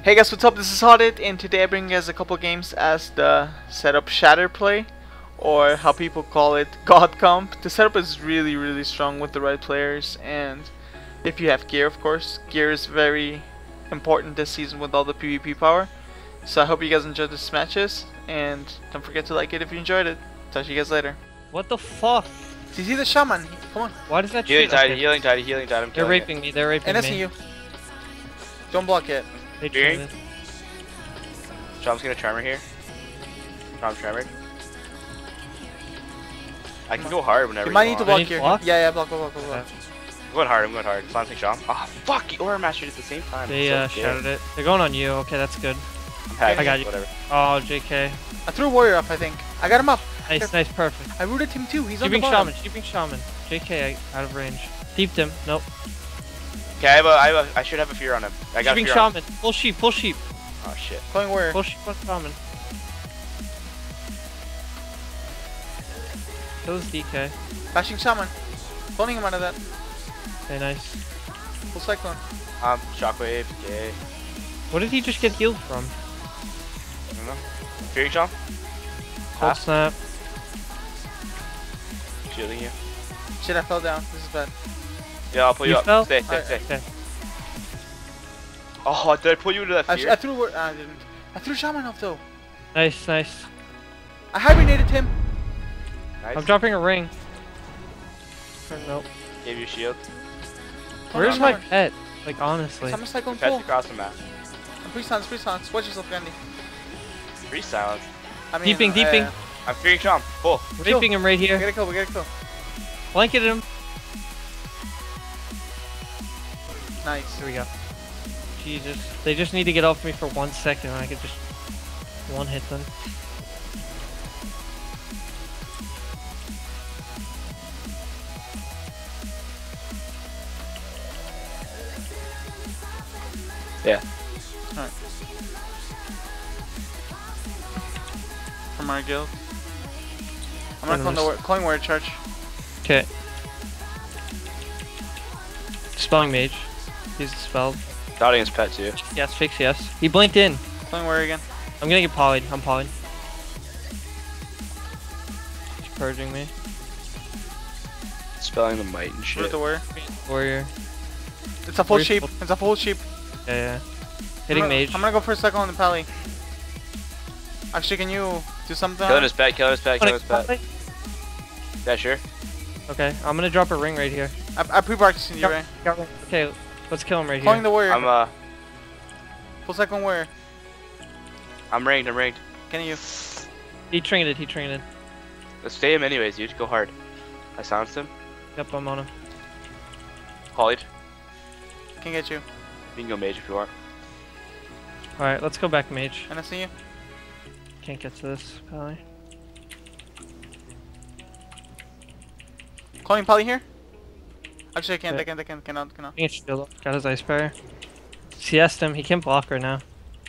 Hey guys, what's up? This is Audit, and today I bring you guys a couple games as the setup shatter play, or how people call it, God Comp. The setup is really strong with the right players, and if you have gear, of course. Gear is very important this season with all the PvP power. So I hope you guys enjoyed this matches, and don't forget to like it if you enjoyed it. Talk to you guys later. What the fuck? See the shaman? Come on. Why does that Healing shit? tide, Okay. healing tide, healing tide. I'm They're killing raping me. They're raping And me. you. Don't block it. They Hearing? traded. Chom's gonna tremor here. Chom tremored. I can go hard whenever You might need to want. block need to here. block? Yeah, block. I'm going hard, I'm going hard. Silencing Chom. Ah, fuck! You Aura mastered at the same time. They So good. shattered it. They're going on you. Okay, that's good. I'm hacked, I got you. Whatever. Oh, JK. I threw a warrior up, I think. I got him up. Nice, nice, perfect. I rooted him too. He's on the Keeping bottom. shaman. Keeping shaman. JK out of range. Deeped him. Nope. Okay, I should have a fear on him. I got Keeping fear on him. shaman. Full sheep. Full sheep. Oh shit. Going warrior. Full sheep. Full shaman. Kills DK. Bashing shaman. Pulling him out of that. Okay, nice. Full cyclone. Shockwave, okay. What did he just get healed from? I don't know. Fearing Chom? Cold snap. Shielding you. Shit, I fell down. This is bad. Yeah, I'll pull you, You up. fell? Stay. Okay. Oh, did I pull you into that fear? I threw. I didn't. I threw shaman off though. Nice, nice. I hibernated him. Nice. I'm dropping a ring. Nope. Gave you a shield. Where's my pet? Like, honestly. I'm a cyclone Pets full. across the map. I'm free silence. Watch yourself, Gandhi. Free silence. I mean, Deeping. I'm fearing Chom. Full. Raping him right We here. gotta kill. We gotta kill. Blanketed him. Nice. Here we go. Jesus. They just need to get off me for 1 second and I could just one hit them. Yeah. Alright. From our guild. I'm gonna calling warrior charge. Okay. Spelling mage. He's spelled. Dotting his pet too. Yes, fix yes. He blinked in. Calling warrior again. I'm gonna get polyed. I'm polyed. He's purging me. Spelling the might and Root shit. the warrior. Warrior. It's a full Warrior's sheep. full- It's a full sheep. Yeah. Hitting mage. I'm gonna go for a cycle on the pally. Actually, can you do something? Killing his pet, killing his pet, killing his pet. Okay, Yeah, sure. I'm gonna drop a ring right here. I pre-barked you, right? Okay, let's kill him right Calling here. the warrior. I'm Full cycle on warrior. I'm ringed, I'm ringed. Can you? He trinketed. Let's stay him anyways, dude. Go hard. I silenced him. Yep, I'm on him. Polyed. Can get you. You can go mage if you want. Alright, let's go back mage. And I see you. Can't get to this, probably. Calling pally here. Actually, I can't. Okay. I cannot. He can shield up. Got his ice barrier. CS'd him. He can't block right now.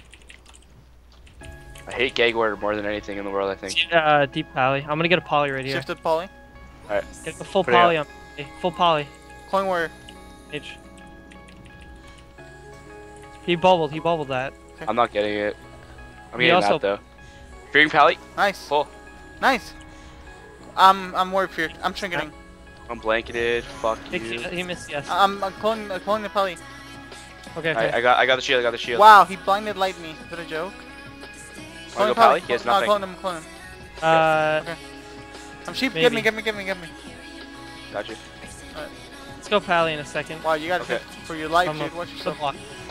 I hate Gag Order more than anything in the world, I think. Deep poly. I'm gonna get a poly right here. Shifted poly. Alright. Get the full Put it poly on me. Full poly. Calling warrior. Mage. He bubbled that. I'm not getting it. I'm He getting also- that though. Fearing Pally. Nice. Full. Nice. I'm warrior feared. I'm trinketing. I'm blanketed. Fuck you. He missed yes. I'm calling the pally. Okay. I got the shield, I got the shield. Wow, he blinded light me. Is that a joke? Wanna go Pally? He has No, nothing. I'm calling him. Okay. I'm sheep. Maybe. Get me. Got you. Let's go pally in a second. Wow, you gotta Okay. hit for your life, I'm dude. up. Watch Good yourself. block.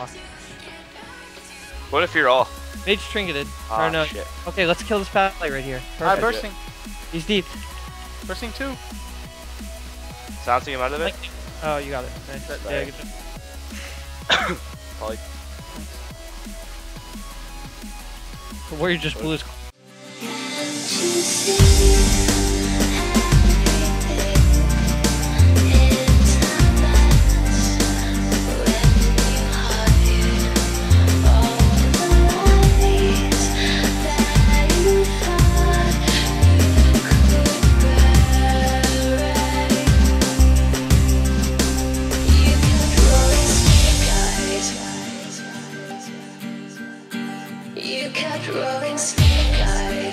What if you're all? Mage trinketed. Ah, or no. shit. Okay, let's kill this pally right here. Alright, Perfect. bursting. He's deep. Bursting 2. Silencing him out of it. Oh, you got it. Nice. That- Yeah, right. good job. Poly. The warrior just blew his. You kept rolling sky.